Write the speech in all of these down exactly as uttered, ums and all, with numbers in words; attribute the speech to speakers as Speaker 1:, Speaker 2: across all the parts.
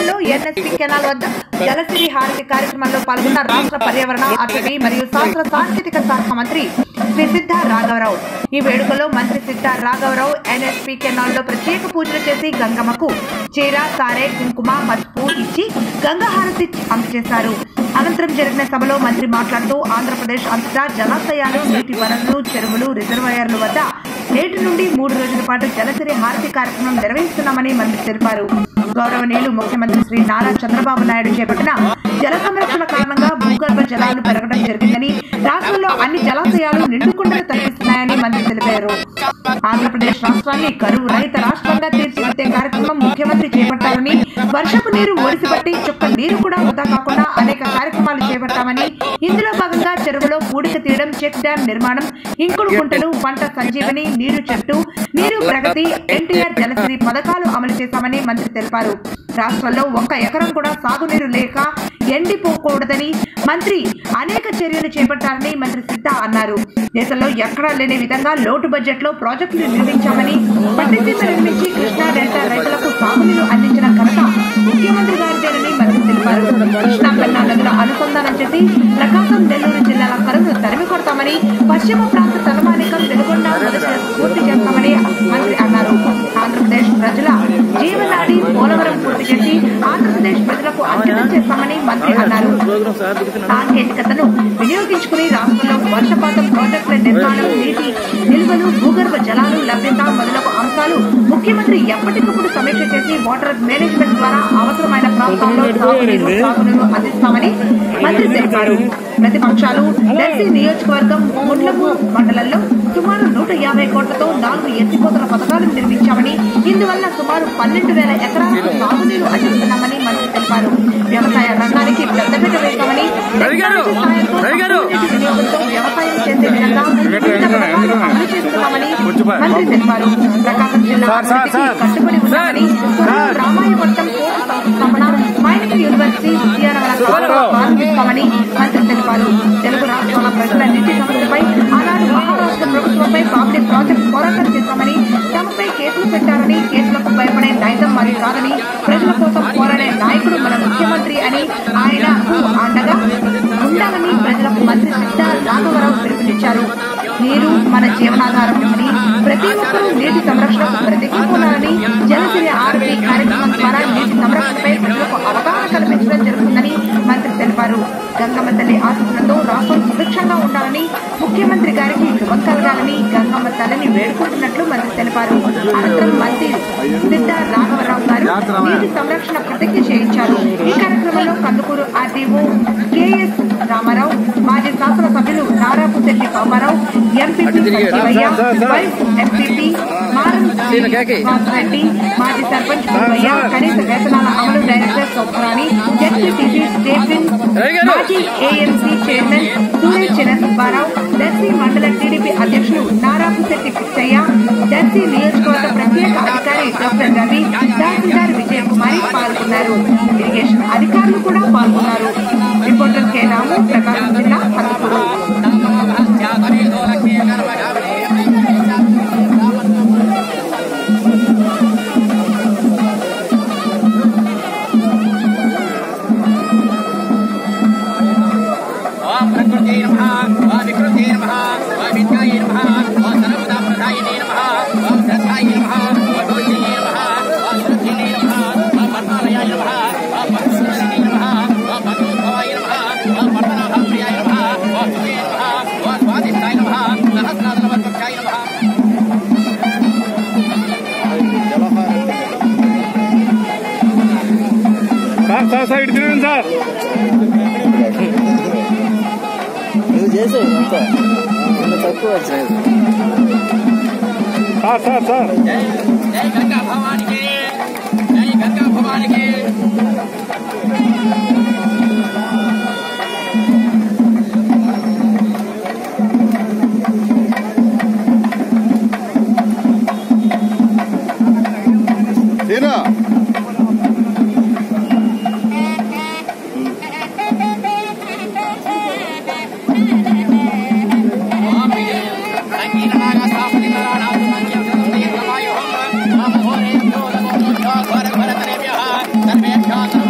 Speaker 1: జిల్లాలో NSP canal వద్ద జలసిరి హారతి కార్యక్రమంలో పాల్గొన్న రాష్ట్ర పర్యావరణ అటవీ మరియు శాస్త్ర సాంకేతిక శాఖ మంత్రి శ్రీ సిద్ధా రాఘవరావు. ఈ వేడుకలో మంత్రి సిద్ధా రాఘవరావు ఎన్ఎస్పీ కెనాల్ లో ప్రత్యేక పూజలు చేసి గంగమ్మకు చీర, సారే, కుంకుమ, పసుపు ఇచ్చి గంగా హారతి అందజేశారు. అనంతరం జరిగిన సభలో మంత్రి మాట్లాడుతూ ఆంధ్రప్రదేశ్ అంతటా జలాశయాలు, నీటి వనరులు, చెరువులు, రిజర్వాయర్ల వద్ద నేటి నుండి మూడు రోజుల పాటు జలసిరి హారతి కార్యక్రమం నిర్వహిస్తున్నామని మంత్రి తెలిపారు. గౌరవనీయులు ముఖ్యమంత్రి శ్రీ నారా చంద్రబాబు నాయుడు చేపట్టిన జల సంరక్షణ కారణంగా భూగర్భ జలాలు పెరగడం జరిగిందని, రాష్ట్రంలో అన్ని జలాశయాలు నిండుకుండలు తలపిస్తున్నాయని మంత్రి తెలిపారు. ఆంధ్రప్రదేశ్ రాష్ట్రాన్ని కరువు రహిత రాష్ట్రంగా తీర్చిదిద్దే కార్యక్రమం ముఖ్యమంత్రి చేపట్టారని, వర్షపు నీరు ఓడిసిపట్టి చుక్క నీరు కూడా వృధా కాకుండా అనేక కార్యక్రమాలు చేపట్టామని, ఇందులో భాగంగా చెరువులో పూడిక తీయడం, చెక్ డ్యాం నిర్మాణం, ఇంకుడు గుంటలు, పంట సంజీవని, నీరు చెట్టు, నీరు ప్రగతి, ఎన్టీఆర్ జలసిరి పథకాలు అమలు చేశామని మంత్రి తెలిపారు. రాష్ట్రంలో ఒక్క ఎకరం కూడా సాగునీరు లేక ఎండిపోకూడదని మంత్రి అనేక చర్యలు చేపట్టారని మంత్రి సిద్ధా అన్నారు. దేశంలో ఎక్కడా లేని విధంగా లోటు బడ్జెట్ లో ప్రాజెక్టులు నిర్మించామని, పట్టిసీమ నిర్మించి కృష్ణా డెల్టా రైతులకు సాగునీరు అందించిన ఘనత ముఖ్యమంత్రి గారిదేనని మంత్రి తెలిపారు. కృష్ణా పెన్నా నదుల అనుసంధానం చేసి ప్రకాశం, నెల్లూరు జిల్లాల కరువును తరిమి కొడతామని, పశ్చిమ ప్రాంత తలమానికం వెలుగొండ పూర్తి చేస్తామని మంత్రి అన్నారు. ఆంధ్రప్రదేశ్ ప్రజల జీవనాడి పోలవరం పూర్తి చేసి ఆంధ్రప్రదేశ్ ప్రజలకు అంకితం చేస్తామని మంత్రి అన్నారు. సాంకేతికతను వినియోగించుకుని రాష్ట్రంలో వర్షపాతం, ప్రాజెక్టుల నిర్మాణం, నీటి నిల్వలు, భూగర్భ జలాలు లభ్యత మొదలగు అంశాలు ముఖ్యమంత్రి ఎప్పటికప్పుడు సమీక్ష చేసి వాటర్ మేనేజ్మెంట్ ద్వారా అవసరమైన ప్రాంతాల్లో సాగునీరు సాగునీరు అందిస్తామని మంత్రి తెలిపారు. ప్రతిపక్షాలు దర్శి నియోజకవర్గం గుండ్లపూర్ మండలంలో సుమారు నూట యాభై కోట్లతో నాలుగు ఎత్తిపోతల పథకాలు నిర్మించామని, ఇందువల్ల సుమారు పన్నెండు వేల ఎకరాలకు సాగునీరు అందిస్తున్నామని మంత్రి తెలిపారు. వ్యవసాయ రంగానికి పెద్దపీట వేస్తామని, టెక్నాలజీ సాయంతో నీటి వినియోగంతో వ్యవసాయం చేసే విధంగా పథకాలు అమలు చేస్తున్నామని మంత్రి తెలిపారు. ప్రకాశం జిల్లా అభివృద్ధికి కట్టుబడి ఉన్నామని, రామాయపట్నం పోర్టు సంస్థాపన, మైనింగ్ యూనివర్సిటీ, ఉద్యానవన ప్రారంభిస్తామని మంత్రి తెలిపారు. తెలుగు రాష్ట్రాల ప్రజల నీటి సమస్యపై ఆనాడు మహారాష్ట్ర ప్రభుత్వంపై బాబ్లీ ప్రాజెక్టు పోరాటం చేశామని, తమపై కేసులు పెట్టారని, కేసులకు భయపడే నైజం మరి కాదని, ప్రజల కోసం పోరాడే నాయకుడు మన ముఖ్యమంత్రి అని, ఆయనకు అండగా ఉండాలని ప్రజలకు మంత్రి సిద్ధా రాఘవరావు పిలుపునిచ్చారు. నీరు మన జీవనాధారం అని, ప్రతి ఒక్కరూ నీటి సంరక్షణకు ప్రతికూలాలని, జలసిరి ఆర్పీ కార్యక్రమం ద్వారా నీటి సంరక్షణపై ప్రజలకు అవగాహన కల్పించడం జరుగుతుందని మంత్రి తెలిపారు. గంగమ్మ తల్లి ఆశీస్సులతో రాష్ట్రం సుభిక్షంగా ఉండాలని, ముఖ్యమంత్రి గారికి శుభం కలగాలని గంగమ్మ తల్లిని వేడుకుంటున్నట్లు మంత్రి తెలిపారు. అనంతరం మంత్రి సిద్ధా రాఘవరావు గారు నీటి సంరక్షణ ప్రతిజ్ఞ చేయించారు. ఈ కార్యక్రమంలో కందుకూరు ఆర్డీఓ కెఎస్ రామారావు, మాజీ శాసనసభ్యులు Narapusetti Paparao, MPP Sivaiah, vice MPP Maram Reddy, మాజీ సర్పంచ్ శివయ్య, కనీస వేతనాల అమలు డైరెక్టర్ సౌభరాణి, జెడ్పీటీసీ స్టేఫిన్, మాజీ ఏఎంసీ చైర్మన్ సూర్య చరణ్ సుబ్బారావు, దర్శి మండల టీడీపీ అధ్యక్షులు నారాపుశెట్టి పిచ్చయ్య, దర్శి నియోజకవర్గ ప్రత్యేక అధికారి డాక్టర్ రవి, తహసీల్దార్ విజయ కుమారి పాల్గొన్నారు. ఇరిగేషన్ అధికారులు కూడా పాల్గొన్నారు. రిపోర్టర్ కె రాము, ప్రకాశం జిల్లా కందుకూరు.
Speaker 2: సార్ సార్ ఇటు తిరిగి సార్
Speaker 3: నువ్వు చేసావు అంతా తక్కువ వచ్చినాయి
Speaker 2: సార్ సార్ సార్
Speaker 4: జై గంగా భవానికి, జై గంగా భవానికి.
Speaker 5: Sarveshya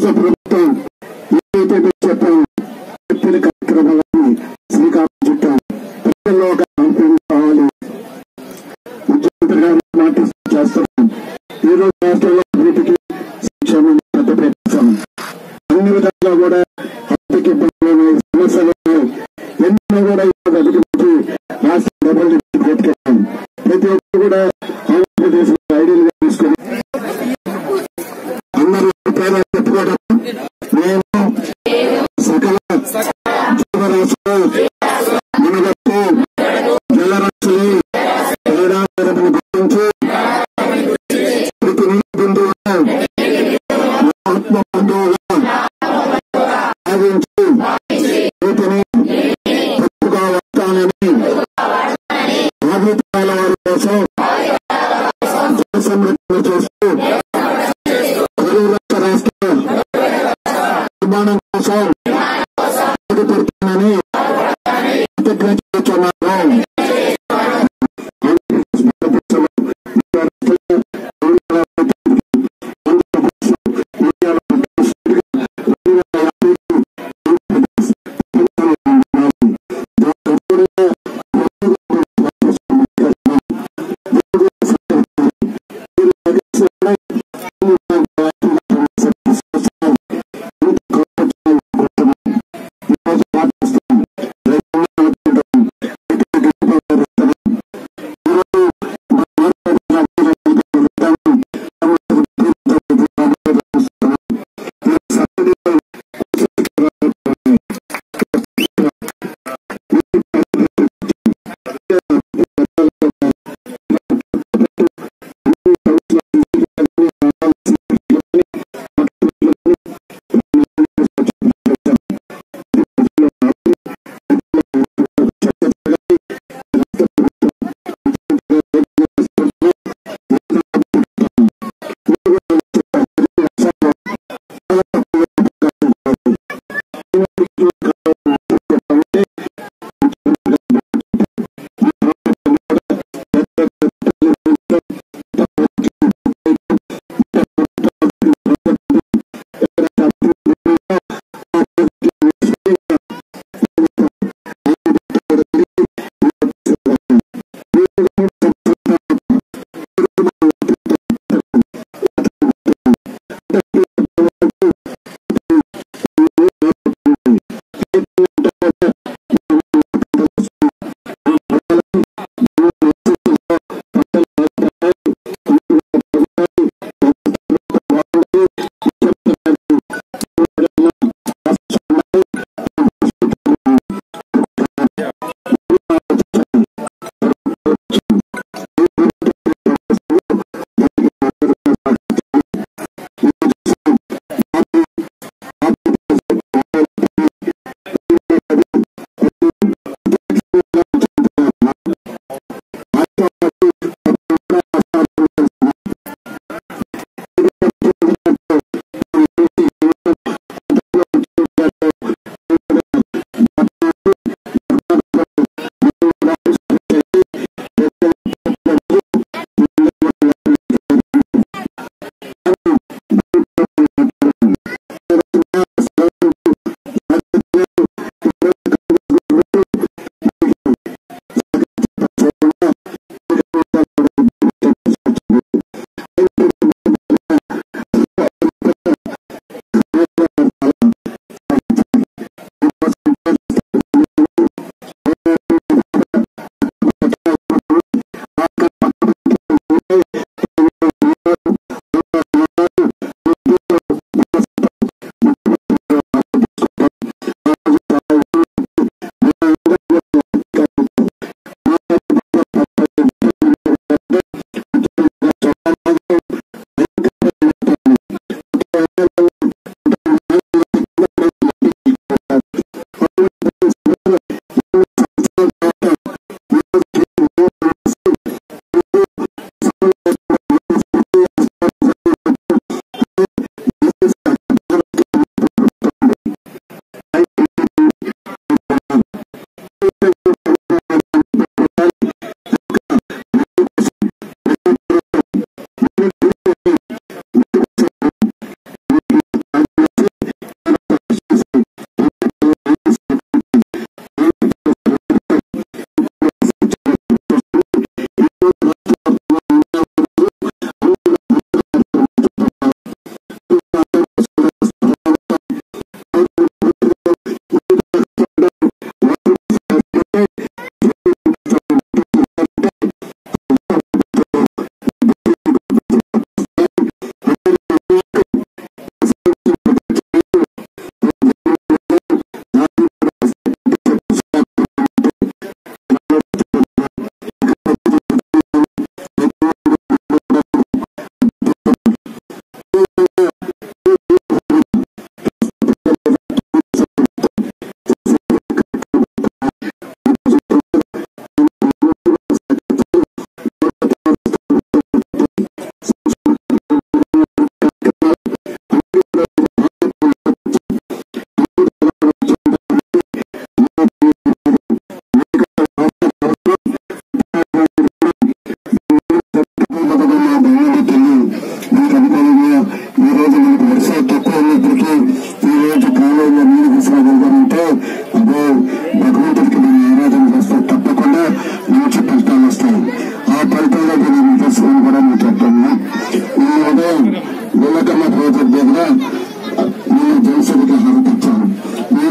Speaker 5: రాష్ట్ర ప్రభుత్వం ఏదైతే మీరు చెప్పాము చెప్పిన కార్యక్రమాలని శ్రీకారం చుట్టాం. ప్రజల్లో ఒక కాన్ఫిడెన్స్ కావాలి. ముఖ్యమంత్రిగా మాట చేస్తున్నాం. ఈ రోజు రాష్ట్రంలో అభివృద్ధికి సంక్షేమం పెద్ద పెట్టాం. అన్ని విధాలుగా కూడా ఆర్థిక ఇబ్బందులు ఉన్నాయి, సమస్యలు ఉన్నాయి. ఎన్నో కూడా ఈరోజు అధిగమించి రాష్ట్ర డబుల్ కొట్టుకెళ్ళాం. ప్రతి ఒక్కరు కూడా ఆంధ్రప్రదేశ్ ఐడియల్ గా తీసుకుని అందరూ పేరు చెప్పుకోవడం. నేను సకల జీవరాశులు మనగట్టు జలరాశులు క్రీడాకారులను గుర్తించి ప్రతి బిందువుగా ఆత్మ బంధువుగా భావించి వీటిని తప్పుగా వస్తానని భావితాల వారి కోసం జల సంరక్షణ చేస్తూ కరువు రాష్ట్ర నిర్మాణం కోసం పెడుతున్నానని ప్రతిజ్ఞించున్నాను.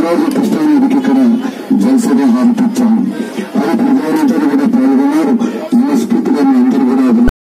Speaker 5: రోజు కృష్ణానదికి ఇక్కడ జలసభ హారతిచ్చాము. అది ప్రధానంతో కూడా పాల్గొన్నారు. మనస్ఫూర్తిగా